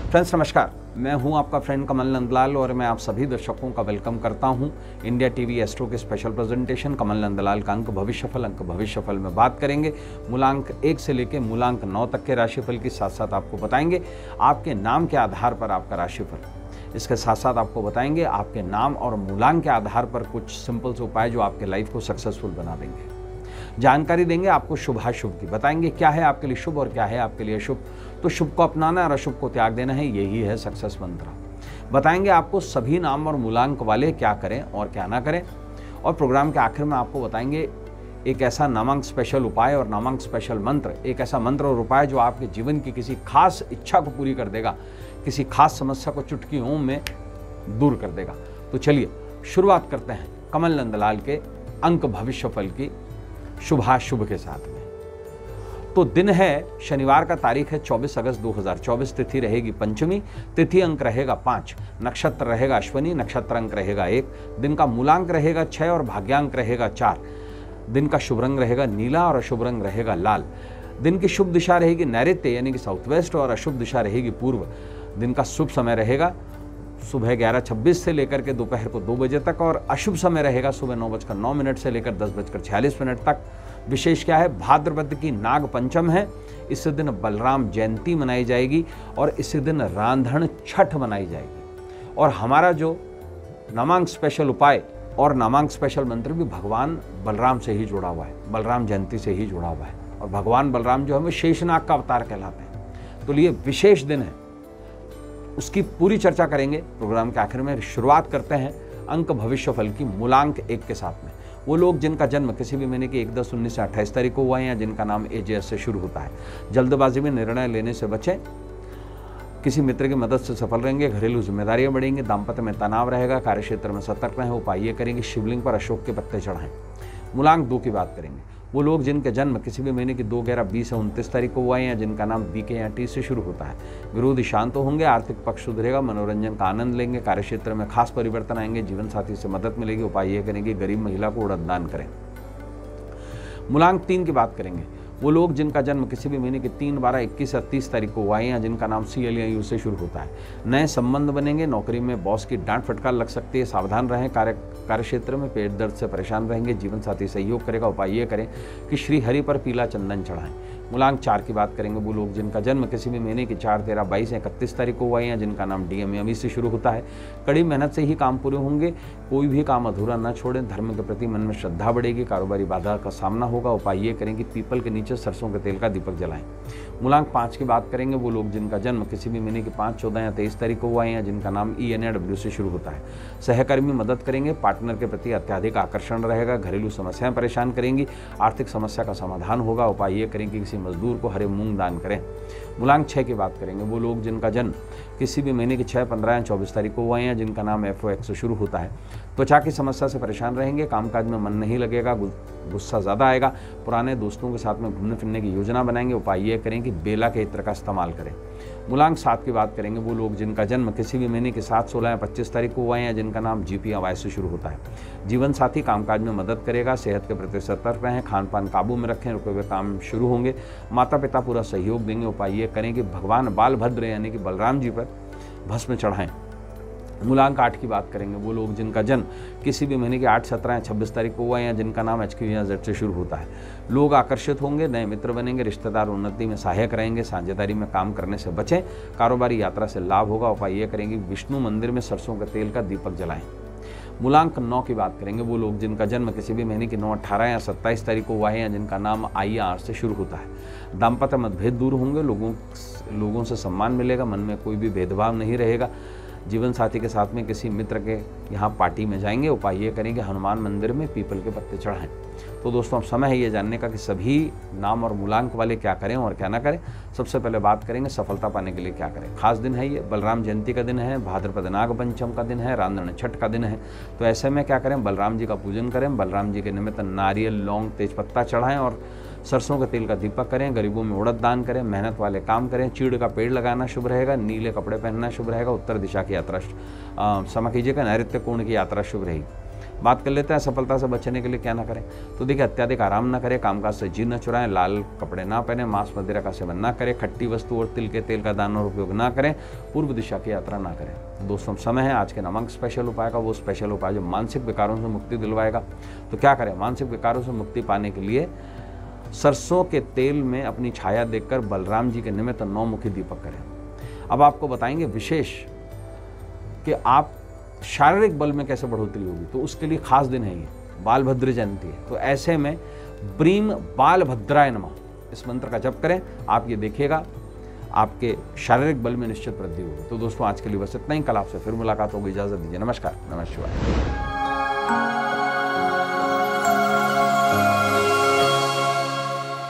Friends नमस्कार, मैं हूं आपका फ्रेंड कमल नंदलाल और मैं आप सभी दर्शकों का वेलकम करता हूं इंडिया टीवी एस्ट्रो के स्पेशल प्रेजेंटेशन कमल नंदलाल का अंक भविष्यफल में बात करेंगे। मूलांक 1 से लेकर मूलांक 9 तक के राशिफल के साथ साथ आपको बताएंगे आपके नाम के आधार पर आपका राशिफल। इसके साथ साथ आपको बताएंगे आपके नाम और मूलांक के आधार पर कुछ सिंपल से उपाय जो आपके लाइफ को सक्सेसफुल बना देंगे। जानकारी देंगे आपको शुभाशुभ की, बताएंगे क्या है आपके लिए शुभ और क्या है आपके लिए अशुभ। तो शुभ को अपनाना और अशुभ को त्याग देना है, यही है सक्सेस मंत्र। बताएंगे आपको सभी नाम और मूलांक वाले क्या करें और क्या ना करें। और प्रोग्राम के आखिर में आपको बताएंगे एक ऐसा नामांक स्पेशल उपाय और नामांक स्पेशल मंत्र, एक ऐसा मंत्र और उपाय जो आपके जीवन की किसी खास इच्छा को पूरी कर देगा, किसी खास समस्या को चुटकी ओम में दूर कर देगा। तो चलिए शुरुआत करते हैं कमल नंदलाल के अंक भविष्यफल की शुभाशुभ के साथ में। तो दिन है शनिवार का, तारीख है 24 अगस्त 2024, तिथि रहेगी पंचमी, तिथि अंक रहेगा 5, नक्षत्र रहेगा अश्विनी, नक्षत्र अंक रहेगा 1, दिन का मूलांक रहेगा 6 और भाग्यांक रहेगा 4, दिन का शुभ रंग रहेगा नीला और अशुभ रंग रहेगा लाल, दिन की शुभ दिशा रहेगी नैऋत्य यानी कि साउथ वेस्ट और अशुभ दिशा रहेगी पूर्व, दिन का शुभ समय रहेगा सुबह 11:26 से लेकर के दोपहर को 2 बजे तक और अशुभ समय रहेगा सुबह 9:09 से लेकर 10:46 तक। विशेष क्या है, भाद्रपद की नाग पंचम है, इस दिन बलराम जयंती मनाई जाएगी और इस दिन रांधन छठ मनाई जाएगी। और हमारा जो नामांक स्पेशल उपाय और नामांक स्पेशल मंत्र भी भगवान बलराम से ही जुड़ा हुआ है, बलराम जयंती से ही जुड़ा हुआ है। और भगवान बलराम जो हमें शेषनाग का अवतार कहलाते हैं, तो ये विशेष दिन है, उसकी पूरी चर्चा करेंगे प्रोग्राम के आखिर में। शुरुआत करते हैं अंक भविष्यफल की मूलांक 1 के साथ में। वो लोग जिनका जन्म किसी भी महीने की 1, 10, 19 से 28 तारीख को हुआ है या जिनका नाम AJS से शुरू होता है, जल्दबाजी में निर्णय लेने से बचें, किसी मित्र की मदद से सफल रहेंगे, घरेलू जिम्मेदारियां बढ़ेंगी, दाम्पत्य में तनाव रहेगा, कार्यक्षेत्र में सतर्क रहें, उपाय ये करेंगे शिवलिंग पर अशोक के पत्ते चढ़ाएं। मूलांक 2 की बात करेंगे। वो लोग जिनके जन्म किसी भी महीने की 2, 11, 20 या 29 तारीख को हुआ है या जिनका नाम BK या T से शुरू होता है, विरोधी शांत होंगे, आर्थिक पक्ष सुधरेगा, मनोरंजन का आनंद लेंगे, कार्यक्षेत्र में खास परिवर्तन आएंगे, जीवन साथी से मदद मिलेगी, उपाय ये करेंगे गरीब महिला को उड़द दान करें। मूलांक 3 की बात करेंगे। वो लोग जिनका जन्म किसी भी महीने की 3, 12, 21 या 30 तारीख को हुआ है या जिनका नाम CL या U से शुरू होता है, नए संबंध बनेंगे, नौकरी में बॉस की डांट फटकार लग सकती है, सावधान रहें, कार्यक्षेत्र में पेट दर्द से परेशान रहेंगे, जीवन साथी सहयोग करेगा, उपाय ये करें कि श्री हरि पर पीला चंदन चढ़ाएं। मूलांक 4 की बात करेंगे। वो लोग जिनका जन्म किसी भी महीने की 4, 13, 22 या 31 तारीख को हुआ है या जिनका नाम DM या V से शुरू होता है, कड़ी मेहनत से ही काम पूरे होंगे, कोई भी काम अधूरा न छोड़ें, धर्म के प्रति मन में श्रद्धा बढ़ेगी, कारोबारी बाधा का सामना होगा, उपाय ये करें कि पीपल के नीचे सरसों के तेल का दीपक जलाएं। मूलांक 5 की बात करेंगे। वो लोग जिनका जन्म किसी भी महीने की 5, 14 या 23 तारीख को हुआ है या जिनका नाम EN या W से शुरू होता है, सहकर्मी मदद करेंगे, पार्टनर के प्रति अत्यधिक आकर्षण रहेगा, घरेलू समस्याएं परेशान करेंगी, आर्थिक समस्या का समाधान होगा, उपाय ये करें कि किसी मजदूर को हरे मूंग दान करें। मूलांक 6 की बात करेंगे। वो लोग जिनका जन्म किसी भी महीने की 6, 15 या 24 तारीख को हुआ है या जिनका नाम FOX से शुरू होता है, त्वचा की समस्या से परेशान रहेंगे, कामकाज में मन नहीं लगेगा, गुस्सा ज़्यादा आएगा, पुराने दोस्तों के साथ में घूमने फिरने की योजना बनाएंगे, उपाय ये करें कि बेला के इत्र का इस्तेमाल करें। मूलांक 7 की बात करेंगे। वो लोग जिनका जन्म किसी भी महीने की 7, 16 या 25 तारीख को हुआ है या जिनका नाम GP या Y से शुरू होता है, जीवन साथी कामकाज में मदद करेगा, सेहत के प्रति सतर्क रहें, खान पान काबू में रखें, रुके हुए काम शुरू होंगे, माता पिता पूरा सहयोग देंगे, उपाय ये करें कि भगवान बालभद्र यानी कि बलराम जी पर भस्म चढ़ाएं। मूलांक 8 की बात करेंगे। वो लोग जिनका जन्म किसी भी महीने की 8, 17 या 26 तारीख को हुआ है या जिनका नाम HQ या Z से शुरू होता है, लोग आकर्षित होंगे, नए मित्र बनेंगे, रिश्तेदार उन्नति में सहायक रहेंगे, साझेदारी में काम करने से बचें, कारोबारी यात्रा से लाभ होगा, उपाय ये करेंगे विष्णु मंदिर में सरसों के तेल का दीपक जलाएं। मूलांक 9 की बात करेंगे। वो लोग जिनका जन्म किसी भी महीने की 9, 18 या 27 तारीख को हुआ है या जिनका नाम I या R से शुरू होता है, दाम्पत्य मतभेद दूर होंगे, लोगों से सम्मान मिलेगा, मन में कोई भी भेदभाव नहीं रहेगा, जीवन साथी के साथ में किसी मित्र के यहाँ पार्टी में जाएंगे, उपाय ये करेंगे हनुमान मंदिर में पीपल के पत्ते चढ़ाएं। तो दोस्तों अब समय है ये जानने का कि सभी नाम और मूलांक वाले क्या करें और क्या ना करें। सबसे पहले बात करेंगे सफलता पाने के लिए क्या करें। खास दिन है ये, बलराम जयंती का दिन है, भाद्रपद नाग पंचम का दिन है, रांधन छठ का दिन है। तो ऐसे में क्या करें, बलराम जी का पूजन करें, बलराम जी के निमित्त नारियल, लौंग, तेजपत्ता चढ़ाएं और सरसों के तेल का दीपक करें, गरीबों में उड़द दान करें, मेहनत वाले काम करें, चीड़ का पेड़ लगाना शुभ रहेगा, नीले कपड़े पहनना शुभ रहेगा, उत्तर दिशा की यात्रा क्षमा कीजिएगा, नैऋत्य कोण की यात्रा शुभ रहेगी। बात कर लेते हैं सफलता से बचने के लिए क्या ना करें। तो देखिए, अत्यधिक आराम ना करें, कामकाज से जी न चुराएं, लाल कपड़े ना पहने, मांस मदिरा का सेवन ना करें, खट्टी वस्तु और तिल के तेल का दान और उपयोग ना करें, पूर्व दिशा की यात्रा ना करें। दोस्तों, समय है आज के नमक स्पेशल उपाय का, वो स्पेशल उपाय जो मानसिक विकारों से मुक्ति दिलवाएगा। तो क्या करें? मानसिक विकारों से मुक्ति पाने के लिए सरसों के तेल में अपनी छाया देखकर बलराम जी के निमित्त 9 मुखी दीपक करें। अब आपको बताएंगे विशेष कि आप शारीरिक बल में कैसे बढ़ोतरी होगी। तो उसके लिए खास दिन है, ये बालभद्र जयंती है। तो ऐसे में ब्रीम बालभद्राय नमः इस मंत्र का जप करें। आप ये देखिएगा आपके शारीरिक बल में निश्चित वृद्धि होगी। तो दोस्तों, आज के लिए बस इतना ही। कल आपसे फिर मुलाकात होगी। इजाजत दीजिए। नमस्कार। नमः शिवाय।